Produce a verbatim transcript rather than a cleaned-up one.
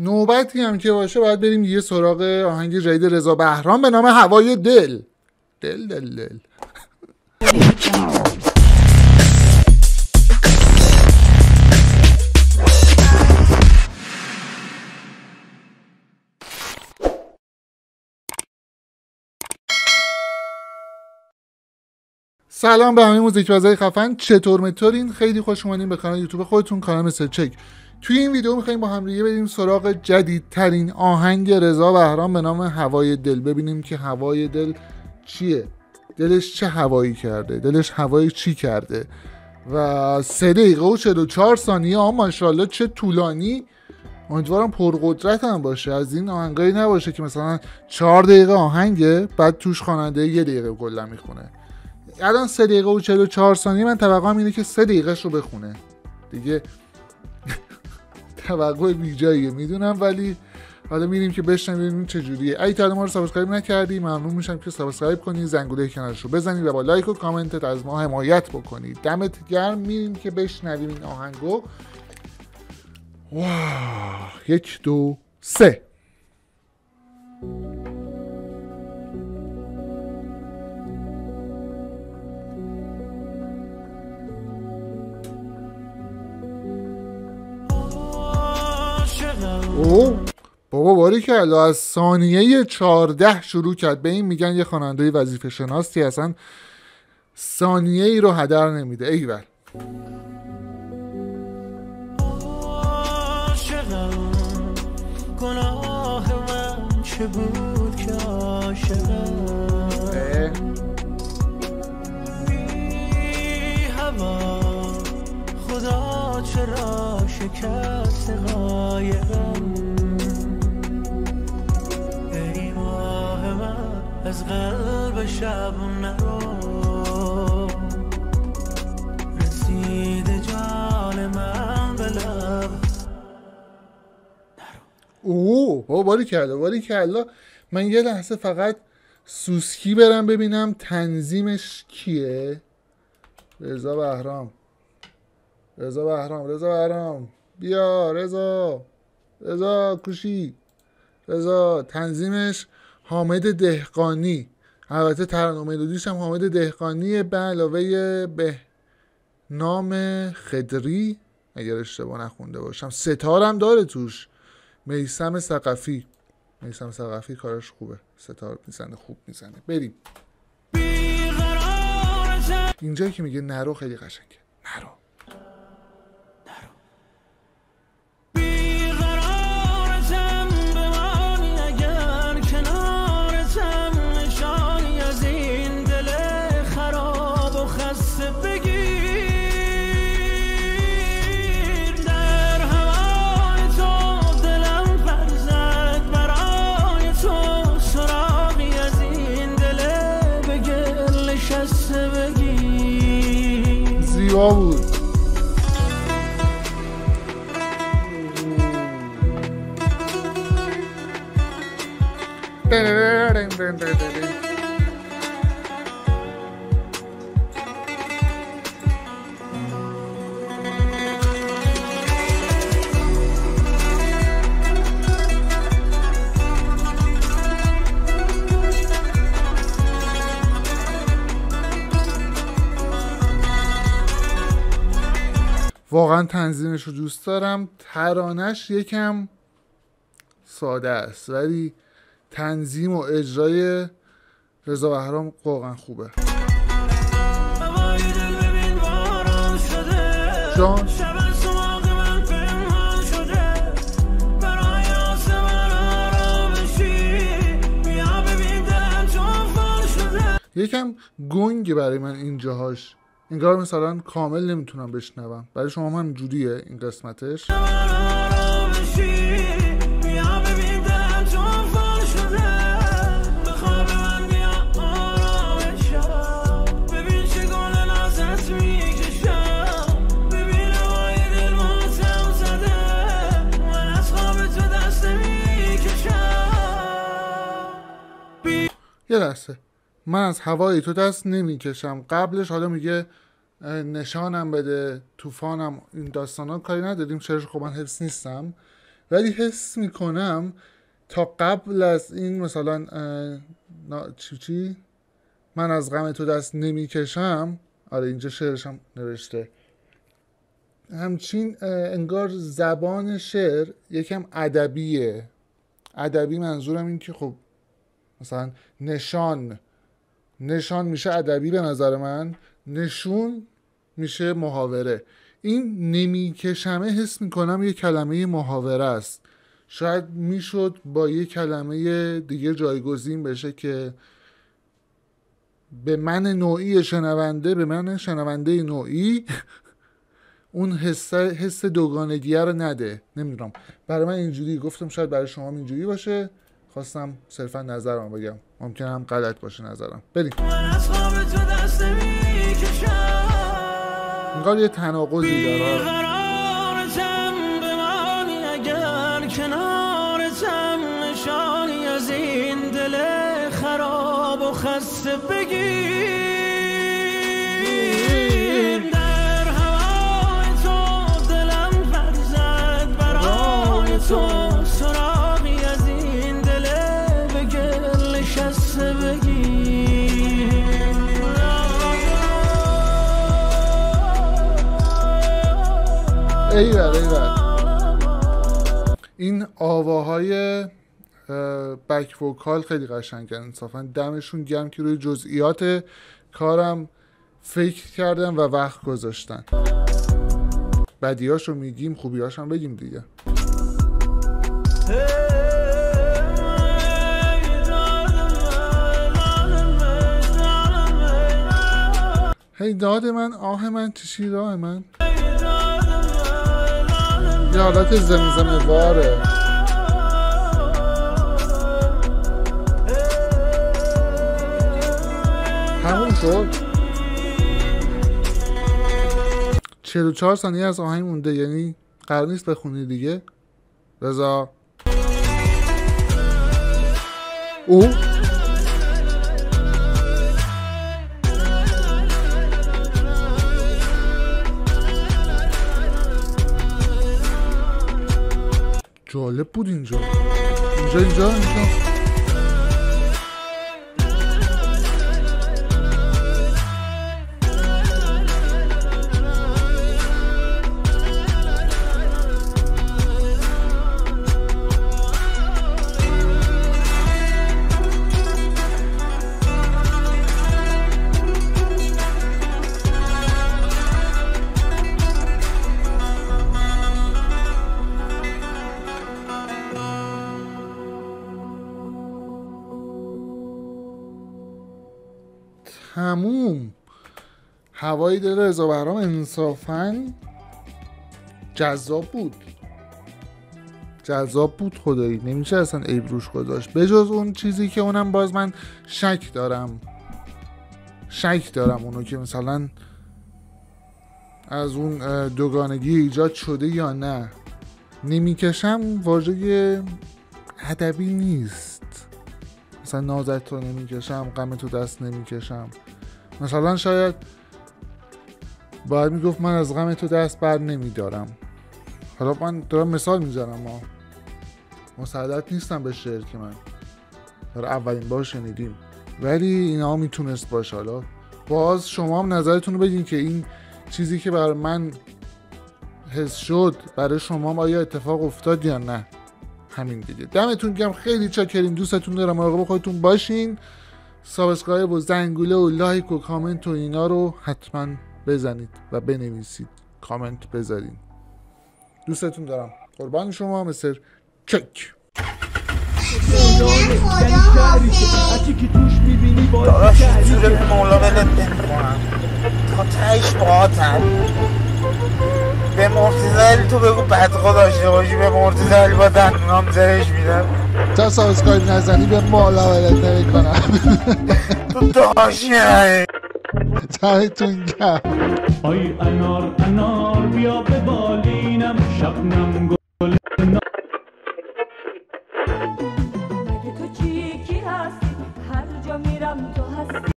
نوبتی هم که باشه باید بریم یه سراغ آهنگ جدید رضا بهرام به نام هوای دل. دل دل دل. سلام به همه موزیکبازای خفن، چطور متورین؟ خیلی خوش اومدین به کانال یوتیوب خودتون، کانال مستر چک. توی این ویدیو می‌خوایم با هم دیگه بریم سراغ جدیدترین آهنگ رضا بهرام به نام هوای دل، ببینیم که هوای دل چیه، دلش چه هوایی کرده، دلش هوای چی کرده. و سه دقیقه و چهل و چهار ثانیه، آ ماشاءالله چه طولانی. امیدوارم پرقدرت هم باشه، از این آهنگایی نباشه که مثلا چهار دقیقه آهنگه بعد توش خواننده یه دقیقه کلا میخونه. الان سه دقیقه و چهل و چهار ثانیه، من توقعم اینه که سه دقیقه‌شو بخونه دیگه. توقع بیجاییه میدونم، ولی حالا میریم که بشنویم ببینیم چه جوریه. اگه تا ما رو سابسکرایب نکردی ممنون میشم که سابسکرایب کنی، زنگوله کنارش رو بزنی و با لایک و کامنتت از ما حمایت بکنی. دمت گرم. میریم که بشنویم این آهنگو. واو، یک دو سه. اوه بابا باریکلا، از ثانیه چهارده شروع کرد. به این میگن یه خواننده وظیفه شناسی، اصلا ثانیه ای رو هدر نمیده. ایول. گناه من چه بود که عاشقم بی هوا، خدا چرا شکست قایقم. ای ماه من از قلب شب نرو، رسید جان من به لب. اوه بابا باریکلا باریکلا. من یه لحظه فقط سوسکی برم ببینم تنظیمش کیه. رضا بهرام رضا بهرام رضا بهرام بیا رضا رضا کوشی رضا. تنظیمش حامد دهقانی، البته ترانه ملودیش هم حامد دهقانیه به علاوه به نام خدری اگر اشتباه نخونده باشم. ستارم داره توش، میثم ثقفی. میثم ثقفی کارش خوبه، ستار میزنه، خوب میزنه. بریم. اینجایی که میگه نرو خیلی قشنگه. نرو زیبا بود. واقعا تنظیمش رو دوست دارم. ترانش یکم ساده است ولی تنظیم و اجرای رضا بهرام واقعا خوبه. جان یکم گنگه برای من اینجاهاش، انگار مثلا کامل نمیتونم بشنوم. برای شما هم اینجوریه این قسمتش؟ یه لحظه، من از هوای تو دست نمیکشم. قبلش حالا میگه نشانم بده، طوفانم، این داستانا کاری نداریم، چرا خب من حفظ نیستم. ولی حس میکنم تا قبل از این مثلا چی چی من از غم تو دست نمیکشم، آره اینجا شعرشم نوشته، همچین انگار زبان شعر یکم ادبیه. ادبی منظورم این که خب مثلا نشان نشان میشه ادبی به نظر من، نشون میشه محاوره. این نمیکشمه حس میکنم یه کلمه محاوره است، شاید میشد با یه کلمه دیگه جایگزین بشه که به من نوعی شنونده، به من شنونده نوعی اون حس حس دوگانگیه رو نده. نمیدونم، برای من اینجوری گفتم، شاید برای شما اینجوری باشه، خواستم صرفا نظرم بگم، ممکنه هم غلط باشه نظرم. بریم. انگار یه تناقضی داره. خسته بگیر در هوای تو، دلم پر زد برای تو، سراغی از این دل به گل نشسته بگیر. ایول ایول این آواهای بک وکال خیلی قشنگن انصافا، دمشون گرم که روی جزئیات کارم فکر کردن و وقت گذاشتن. بدیاشو میگیم، خوبیاشو هم بگیم دیگه. هی داد من آه من چشی راه من، یه حالت زمزمه واره. همون شد. چهل و چهار ثانیه از آهنگ مونده، یعنی قرار نیست بخونی دیگه. رضا او جالب بود اینجا اینجا اینجا اینجا تموم. هوای دل رضا بهرام انصافاً جذاب بود، جذاب بود خدایی، نمیشه اصلا عیب روش گذاشت، بجز اون چیزی که اونم باز من شک دارم شک دارم اونو که مثلا از اون دوگانگی ایجاد شده یا نه. نمیکشم واژه ادبی نیست، مثلا نازت تو نمیکشم، غم تو دست نمیکشم. مثلا شاید باید میگفت من از غم تو دست بر نمیدارم. حالا من دارم مثال میزنم، ما مسلط نیستم به شعر که من برای اولین بار شنیدیم، ولی اینا میتونست باشه. حالا باز شما هم نظرتون رو بگین که این چیزی که برای من حس شد برای شما هم آیا اتفاق افتاد یا نه. همین دیگه. دمتون گرم، خیلی چاکریم، دوستتون دارم، مراقب خودتون باشین. سابسکرایب و زنگوله و لایک و کامنت و اینا رو حتما بزنید و بنویسید، کامنت بذارین. دوستتون دارم، قربان شما، مثل چک. داداش زور به مولا ولت نمیکنم تا تهش باهاتم. به مرتضی تو بگو بدخوا داشته باشی، به مرتضی با دندونام زرش میدم. تا سابسکرایب نزنی به مولا ولت نمیکنم. تو داشته تایتون گرم. آی انار انار بیا به بالینم، شبنم